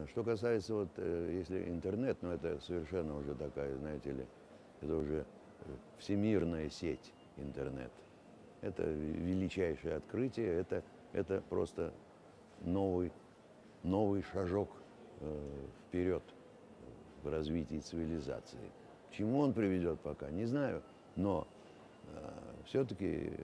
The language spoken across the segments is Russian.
Что касается, вот, если интернет, ну это совершенно уже такая, знаете ли, это уже всемирная сеть интернет. Это величайшее открытие, это просто новый, новый шажок вперед в развитии цивилизации. К чему он приведет пока, не знаю, но все-таки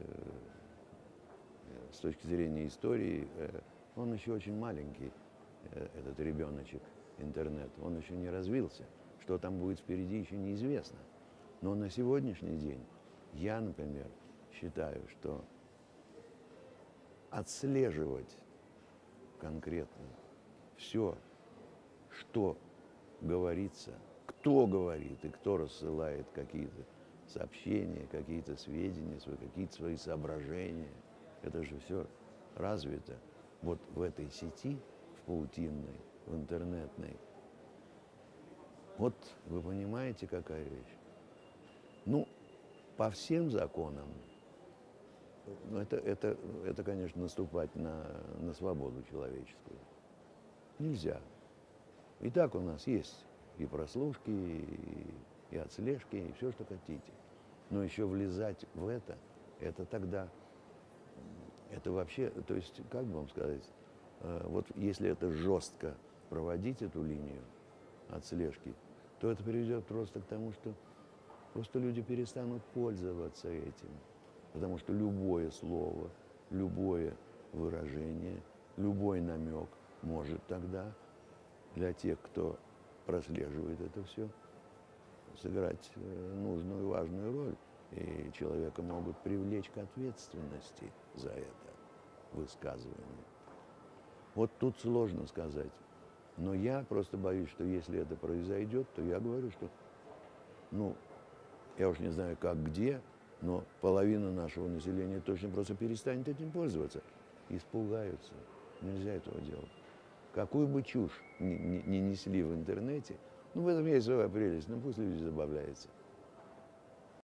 с точки зрения истории он еще очень маленький, этот ребеночек интернет, он еще не развился. Что там будет впереди, еще неизвестно. Но на сегодняшний день я, например, считаю, что отслеживать конкретно все, что говорится, кто говорит и кто рассылает какие-то сообщения, какие-то сведения, какие-то свои соображения, это же все развито вот в этой сети, в паутинной, в интернетной. Вот вы понимаете, какая вещь? Ну, по всем законам, ну, это, конечно, наступать на свободу человеческую. Нельзя. И так у нас есть и прослушки, и отслежки, и все, что хотите. Но еще влезать в это тогда, это вообще, то есть, как бы вам сказать, вот если это жестко проводить эту линию отслежки, то это приведет просто к тому, что просто люди перестанут пользоваться этим. Потому что любое слово, любое выражение, любой намек может тогда для тех, кто прослеживает это все, сыграть нужную, важную роль. И человека могут привлечь к ответственности за это высказывание. Вот тут сложно сказать. Но я просто боюсь, что если это произойдет, то я говорю, что, ну, я уж не знаю, как, где, но половина нашего населения точно просто перестанет этим пользоваться. Испугаются. Нельзя этого делать. Какую бы чушь не несли в интернете, ну, в этом есть своя прелесть, ну, пусть люди забавляются.